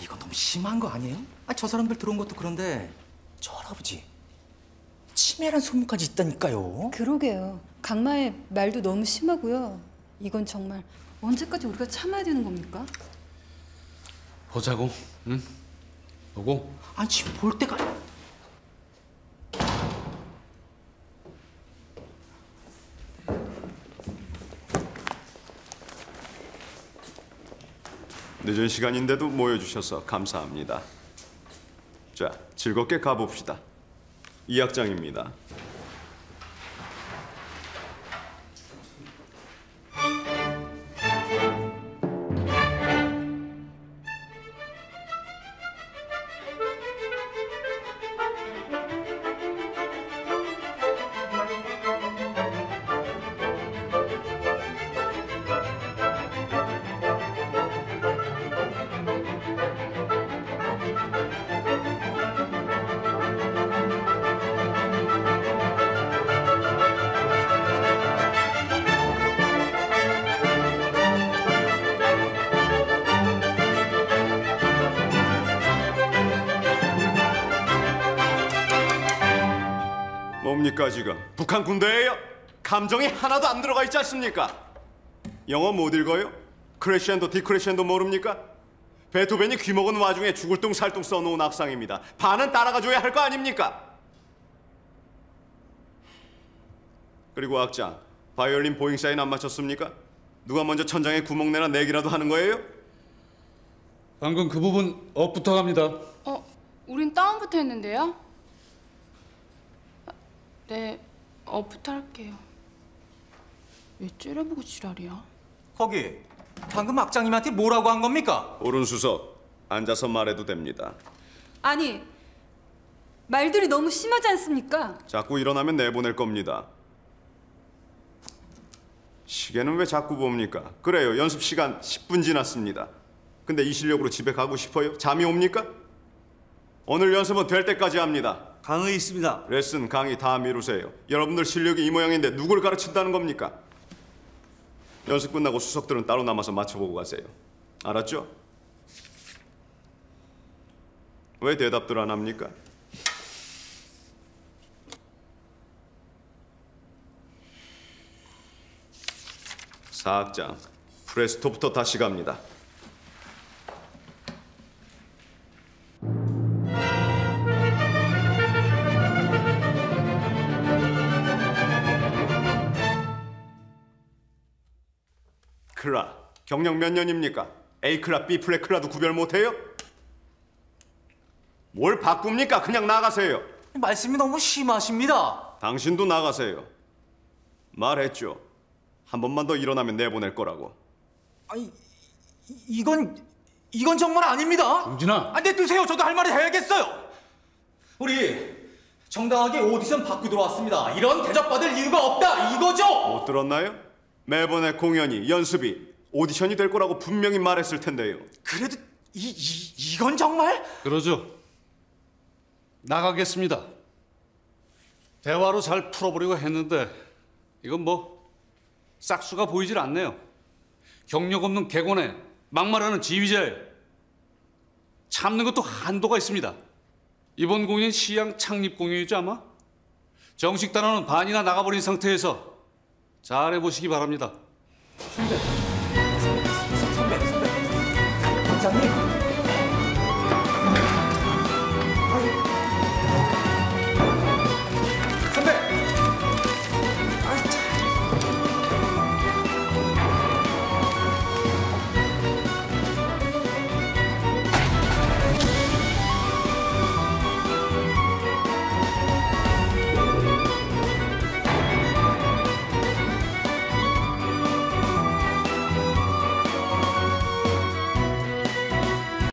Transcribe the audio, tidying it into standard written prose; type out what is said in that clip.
이거 너무 심한 거 아니에요? 저 사람들 들어온 것도 그런데 저 할아버지 치매란 소문까지 있다니까요. 그러게요. 강마의 말도 너무 심하고요. 이건 정말 언제까지 우리가 참아야 되는 겁니까? 보자고, 응? 보고. 아니 지금 볼 때가... 늦은 시간인데도 모여주셔서 감사합니다. 자, 즐겁게 가봅시다. 이 학장입니다. 뭡니까 지금? 북한 군대예요? 감정이 하나도 안 들어가 있지 않습니까? 영어 못 읽어요? 크레시엔도 디크레시엔도 모릅니까? 베토벤이 귀먹은 와중에 죽을 둥 살 둥 써놓은 악상입니다. 반은 따라가줘야 할 거 아닙니까? 그리고 악장, 바이올린 보잉 사인 안 맞췄습니까? 누가 먼저 천장에 구멍 내나 내기라도 하는 거예요? 방금 그 부분 업부터 갑니다. 우린 다운부터 했는데요? 네, 업부터 할게요. 왜 째려보고 지랄이야? 거기 방금 악장님한테 뭐라고 한 겁니까? 오른수석, 앉아서 말해도 됩니다. 아니, 말들이 너무 심하지 않습니까? 자꾸 일어나면 내보낼 겁니다. 시계는 왜 자꾸 봅니까? 그래요, 연습 시간 10분 지났습니다. 근데 이 실력으로 집에 가고 싶어요? 잠이 옵니까? 오늘 연습은 될 때까지 합니다. 강의 있습니다. 레슨, 강의 다 미루세요. 여러분들 실력이 이 모양인데 누굴 가르친다는 겁니까? 연습 끝나고 수석들은 따로 남아서 맞춰보고 가세요. 알았죠? 왜 대답들 안 합니까? 사학장, 프레스토부터 다시 갑니다. 클라, 경력 몇 년입니까? A 클라, B 플랫 클라도 구별 못해요? 뭘 바꿉니까? 그냥 나가세요. 말씀이 너무 심하십니다. 당신도 나가세요. 말했죠. 한 번만 더 일어나면 내보낼 거라고. 아니 이건 정말 아닙니다. 용진아. 내두세요. 저도 할 말을 해야겠어요. 우리 정당하게 오디션 받고 들어왔습니다. 이런 대접받을 이유가 없다 이거죠? 못 들었나요? 매번의 공연이, 연습이 오디션이 될 거라고 분명히 말했을 텐데요. 그래도 이건 정말? 그러죠. 나가겠습니다. 대화로 잘 풀어보려고 했는데 이건 뭐 싹수가 보이질 않네요. 경력 없는 객원에 막말하는 지휘자에 참는 것도 한도가 있습니다. 이번 공연 시향 창립 공연이죠 아마? 정식 단원은 반이나 나가버린 상태에서 잘해보시기 바랍니다. 선배, 원장님.